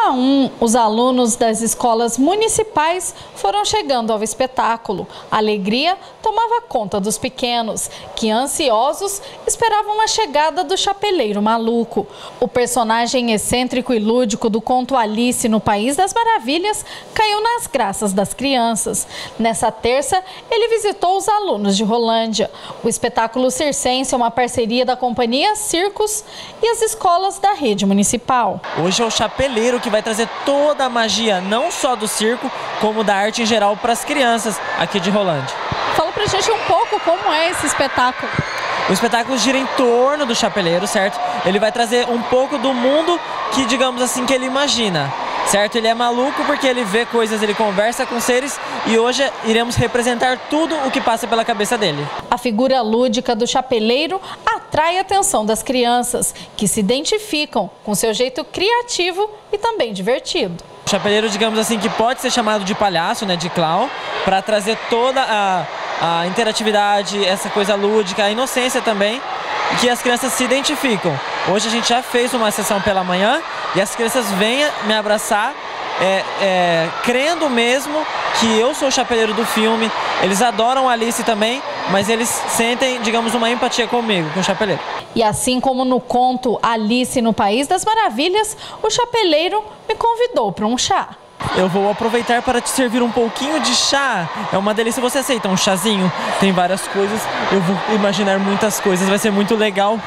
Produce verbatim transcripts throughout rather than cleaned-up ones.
a um, os alunos das escolas municipais foram chegando ao espetáculo. A alegria tomava conta dos pequenos, que ansiosos esperavam a chegada do Chapeleiro Maluco. O personagem excêntrico e lúdico do conto Alice no País das Maravilhas caiu nas graças das crianças. Nessa terça, ele visitou os alunos de Rolândia. O espetáculo circense é uma parceria da Companhia Circos e as escolas da rede municipal. Hoje é o Chapeleiro que vai trazer toda a magia, não só do circo, como da arte em geral para as crianças aqui de Rolândia. Fala pra gente um pouco como é esse espetáculo. O espetáculo gira em torno do Chapeleiro, certo? Ele vai trazer um pouco do mundo que, digamos assim, que ele imagina, certo? Ele é maluco porque ele vê coisas, ele conversa com seres e hoje iremos representar tudo o que passa pela cabeça dele. A figura lúdica do Chapeleiro atrai a atenção das crianças, que se identificam com seu jeito criativo e também divertido. O Chapeleiro, digamos assim, que pode ser chamado de palhaço, né, de clown, para trazer toda a, a interatividade, essa coisa lúdica, a inocência também, e que as crianças se identificam. Hoje a gente já fez uma sessão pela manhã e as crianças vêm me abraçar, é, é, crendo mesmo que eu sou o Chapeleiro do filme. Eles adoram a Alice também, mas eles sentem, digamos, uma empatia comigo, com o Chapeleiro. E assim como no conto Alice no País das Maravilhas, o Chapeleiro me convidou para um chá. Eu vou aproveitar para te servir um pouquinho de chá. É uma delícia. Você aceita um chazinho? Tem várias coisas. Eu vou imaginar muitas coisas. Vai ser muito legal.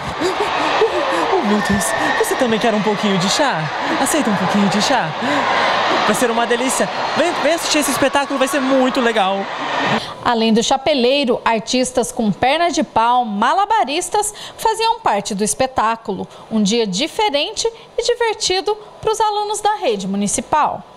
Oh, meu Deus. Você também quer um pouquinho de chá? Aceita um pouquinho de chá? Vai ser uma delícia. Vem, vem assistir esse espetáculo. Vai ser muito legal. Além do Chapeleiro, artistas com perna de pau, malabaristas, faziam parte do espetáculo. Um dia diferente e divertido para os alunos da rede municipal.